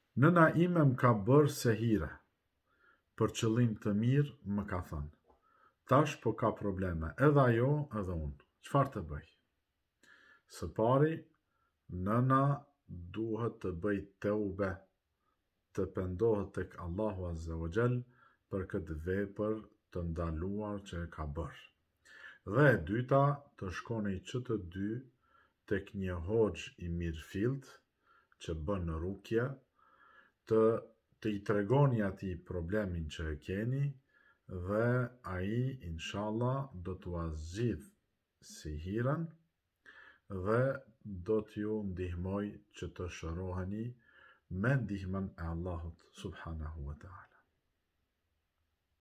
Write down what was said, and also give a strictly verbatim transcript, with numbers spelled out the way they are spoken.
Nëna ime më ka bërë se hire, për qëllim të mirë më ka thënë. Tash po ka probleme, edhe ajo edhe unë. Çfarë të bëj? Së pari, nëna duhet të bëj teube, të pendohet tek Allahu Azza wa Jall për këtë vepër të ndaluar që e ka bërë. Dhe e dyta, të shkoni që të dy tek një hoxh i mirëfillt që bën rukje, të të i tregoni atij problemin që e keni dhe ai inshallah do t'ua zgjidh sihiren dhe do t'ju ndihmoj që të shëroheni me ndihmën e Allahut subhanahu wa ta'ala.